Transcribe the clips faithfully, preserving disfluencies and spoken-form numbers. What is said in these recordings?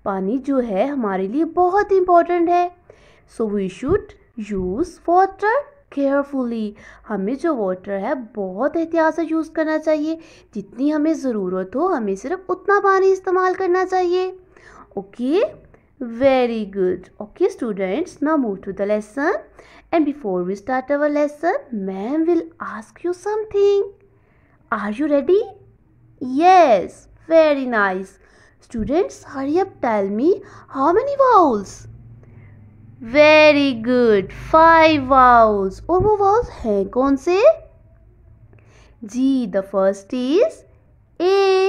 पानी जो है हमारे लिए बहुत इम्पोर्टेंट है। So we should use water carefully. हमें जो वाटर है बहुत एहतियात से यूज़ करना चाहिए। जितनी हमें ज़रूरत हो हमें सिर्फ उतना पानी इस्तेमाल करना चाहिए। Okay, very good. Okay students, now move to the lesson and before we start our lesson ma'am will ask you something. Are you ready? Yes, very nice. Students, hurry up, tell me how many vowels? Very good, five vowels. और वो vowels हैं कौन से? जी, the first is A,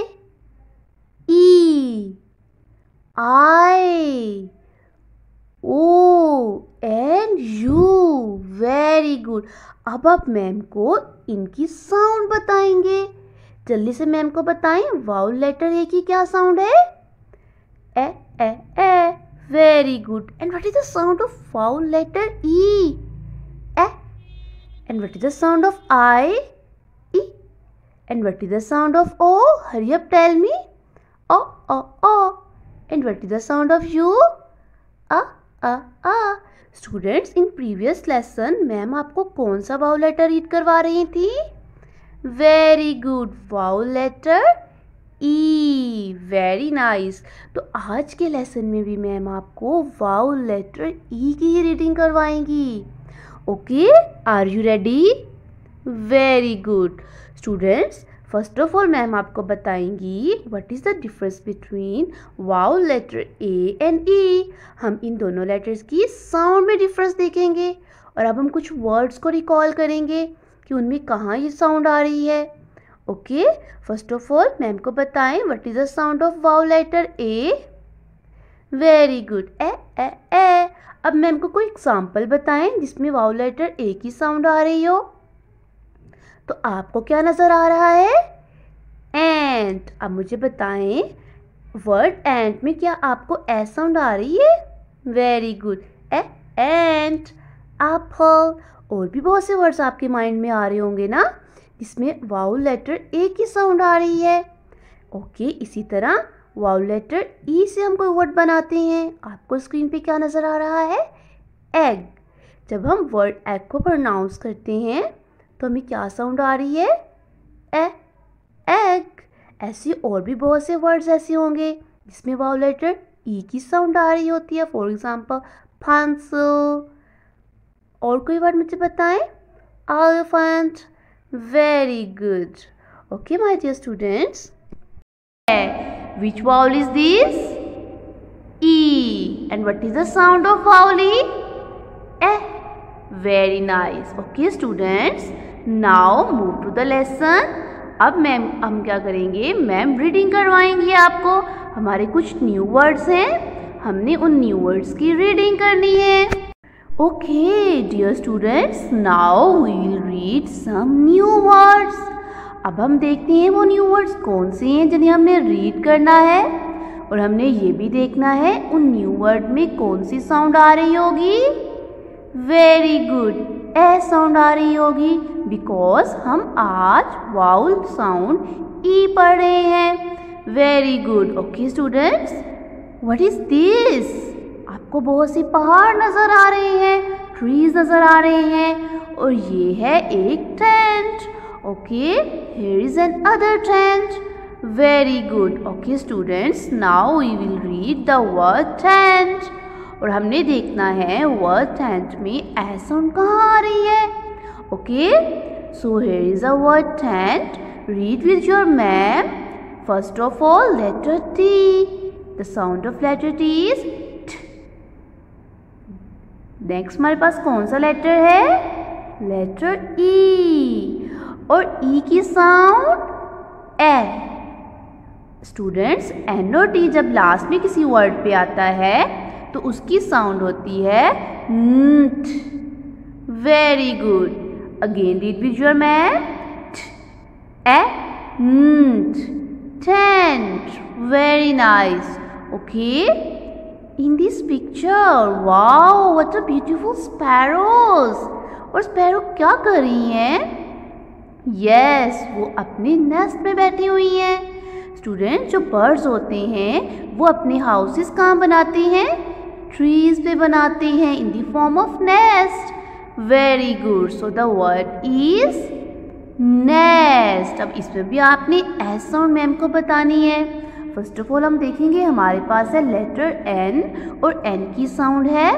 E, I, O and U. Very good. अब आप ma'am को इनकी sound बताएंगे। जल्दी से मैम को बताएं, वाउल लेटर ए की क्या साउंड है? A A A. Very good. And what is the sound of vowel letter E? A. And what is the sound of I? E. And what is the sound of O? Hurry up, tell me. O O O. And what is the sound of U? Uh uh uh. Students, in previous lesson ma'am आपको कौन सा vowel letter read करवा रही थी? Very good, vowel letter ई। Very nice. तो आज के lesson में भी मैम आपको वाउल लेटर ई की ही रीडिंग करवाएंगी। Okay, are you ready? Very good. Students, first of all ma'am आपको बताएंगी what is the difference between vowel letter A and E. हम इन दोनों लेटर्स की साउंड में डिफरेंस देखेंगे और अब हम कुछ वर्ड्स को रिकॉल करेंगे कि उनमें कहाँ ये साउंड आ रही है। Okay, first of all ma'am को बताएं what is the sound of vowel letter A. Very good, A A A. अब मैम को कोई एग्जांपल बताएं जिसमें वाउल लेटर ए की साउंड आ रही हो। तो आपको क्या नजर आ रहा है? एंट। अब मुझे बताएं वर्ड एंट में क्या आपको ए साउंड आ रही है? Very good, A ant. Apple. और भी बहुत से वर्ड्स आपके माइंड में आ रहे होंगे ना जिसमें वाउल लेटर ए की साउंड आ रही है। ओके, इसी तरह वाउल लेटर ई से हम कोई वर्ड बनाते हैं। आपको स्क्रीन पे क्या नज़र आ रहा है? एग। जब हम वर्ड एग को प्रोनाउंस करते हैं तो हमें क्या साउंड आ रही है? A egg. ऐसे और भी बहुत से वर्ड्स ऐसे होंगे जिसमें वाउल लेटर ई की साउंड आ रही होती है। For example pencil. और कोई वर्ड मुझे बताएं? Elephant. Very good. Okay my dear students, which vowel is this? E. And what is the sound of vowel E? E. Very nice. Okay students, now move to the lesson. अब मैम हम क्या करेंगे? Ma'am reading करवाएंगी आपको। हमारे कुछ new words हैं, हमने उन न्यू वर्ड्स की रीडिंग करनी है। Okay dear students, now we will read some new words. अब हम देखते हैं वो न्यू वर्ड्स कौन से हैं जिन्हें हमने रीड करना है, और हमने ये भी देखना है उन न्यू वर्ड में कौन सी साउंड आ रही होगी। वेरी गुड, ए साउंड आ रही होगी बिकॉज हम आज वाउल साउंड ई पढ़ रहे हैं। Very good. Okay students, what is this? आपको बहुत सी पहाड़ नजर आ रहे हैं, ट्रीज नजर आ रहे हैं, और ये है एक tent. Okay, here is another tent. Very good. Okay students, now we will read the word tent. और हमने देखना है word tent में ए साउंड कहाँ आ रही है। Okay, so here is a word tent. Read with your ma'am. First of all, letter T. The sound of letter T is T. Next हमारे पास कौन सा लेटर है? Letter E. और ई की साउंड ए। स्टूडेंट्स, एन और T जब last में किसी वर्ड पे आता है तो उसकी साउंड होती है nt. Very good. Again read with your ma'am. ए nt. Tent. Very nice. Okay, in this picture, wow what a beautiful sparrows. और स्पैरो क्या कर रही हैं? यस yes, वो अपने नेस्ट में बैठी हुई हैं। स्टूडेंट, जो बर्ड्स होते हैं वो अपने हाउसेस कहाँ बनाते हैं? ट्रीज पे बनाते हैं in the form of nest. Very good, so the word is nest. अब इसमें भी आपने एस साउंड मैम को बतानी है। फर्स्ट ऑफ ऑल हम देखेंगे, हमारे पास है लेटर एन और एन की साउंड है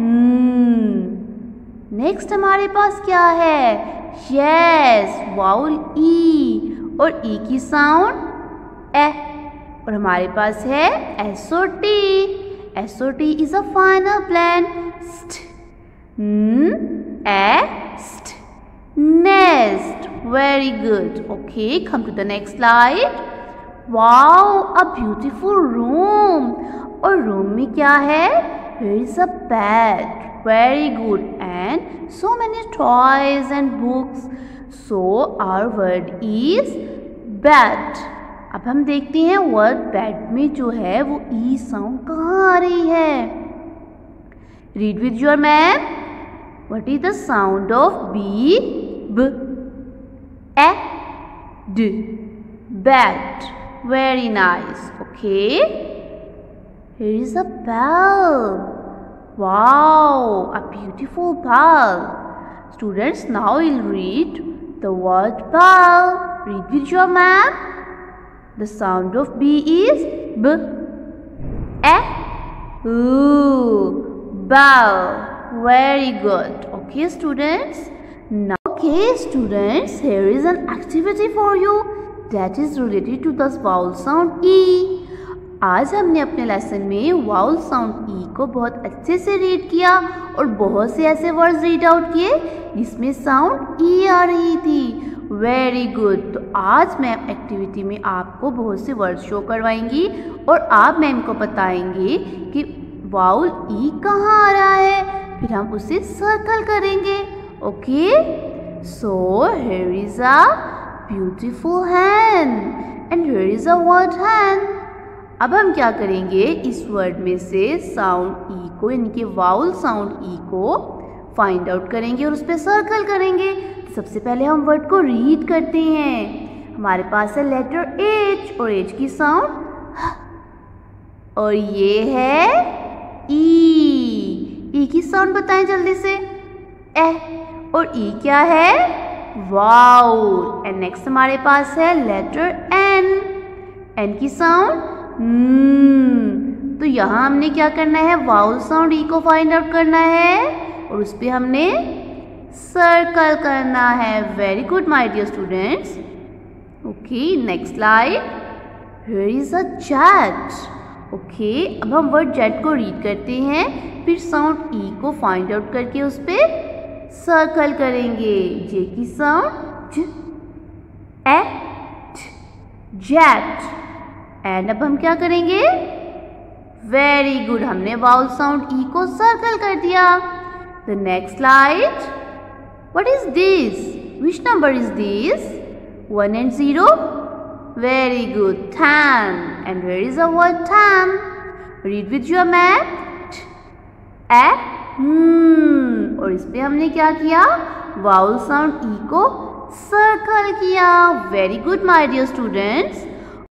नेक्स्ट हमारे पास क्या है? यस, वाउल ई और ई की साउंड ए। और हमारे पास है S O T. S O T is a final plan. एस्ट, nest. Very good. Okay, come to the next slide. Wow, a beautiful room. और रूम में क्या है? Here is a bed. Very good, and so many toys and books. So our word is bed. अब हम देखते हैं word bed में जो है वो ई साउंड कहाँ आ रही है? Read with your ma'am. What is the sound of B? B. E. D. Bed. Very nice. Okay. Here is a bell. Wow, a beautiful bell. Students, now we'll read the word bell. Read with your ma'am. The sound of B is B. E. Ooh, bell. Very good. Okay, students. Now, okay, students, here is an activity for you that is related to the vowel sound E. आज हमने अपने lesson में vowel sound E को बहुत अच्छे से read किया और बहुत से ऐसे वर्ड्स रीड आउट किए जिसमें साउंड ई आ रही थी। Very good. तो आज मैम एक्टिविटी में आपको बहुत से वर्ड्स शो करवाएंगी और आप मैम को बताएंगे कि वाउल ई कहाँ आ रहा है, फिर हम उसे सर्कल करेंगे। Okay, so here is a beautiful hand and here is a word hand. अब हम क्या करेंगे, इस वर्ड में से साउंड ई को, यानी कि वाउल साउंड ई को फाइंड आउट करेंगे और उस पर सर्कल करेंगे। सबसे पहले हम वर्ड को रीड करते हैं। हमारे पास है लेटर एच और एच की साउंड, और ये है ई। ई की साउंड बताएं जल्दी से। ए और ई क्या है? वाउल। एंड नेक्स्ट हमारे पास है लेटर एन। एन की साउंड हम्म। तो यहाँ हमने क्या करना है? वाउल साउंड ई को फाइंड आउट करना है और उस पर हमने सर्कल करना है। Very good my dear students. Okay, next slide. Here is a jet. Okay, अब हम वर्ड जेट को रीड करते हैं, फिर साउंड ई को फाइंड आउट करके उस पर सर्कल करेंगे। जे की साउंड ज, ए, जेट। एंड अब हम क्या करेंगे? वेरी गुड, हमने वाउल साउंड ई को सर्कल कर दिया। The next slide. What is this? Which number is this? One and zero. Very good, ten. And where is a word ten? Read with your ma'am. ए, हम्म। और इस पे हमने क्या किया? वाउल साउंड ई को सर्कल किया। Very good my dear students.